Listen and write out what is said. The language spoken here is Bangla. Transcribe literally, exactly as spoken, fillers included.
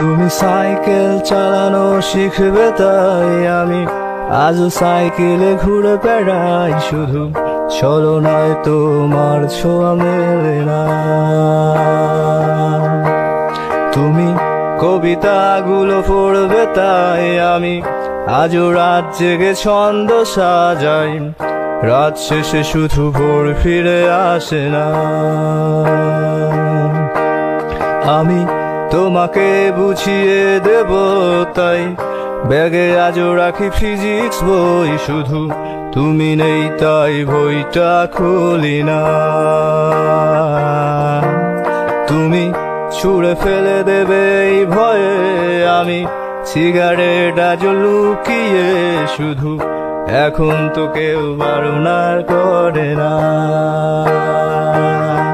তুমি সাইকেল চালানো শিখবে তাই আমি আজও সাইকেলে ঘুরে বেড়াই, শুধু ছলনায় তোমার ছোঁয়া মেলে না। তুমি কবিতাগুলো পড়বে তাই আমি আজও রাত জেগে ছন্দ সাজাই, রাত শেষে শুধু ভোর ফিরে আসে না। আমি তোমাকে বুঝিয়ে দেব তাই ব্যাগে আজও রাখি ফিজিক্স বই, শুধু তুমি নেই তাই বইটা খুলি না। তুমি ছুঁড়ে ফেলে দেবে এই ভয়ে আমি সিগারেট আজ লুকিয়ে, শুধু এখন তো কেউ বারণ করে না।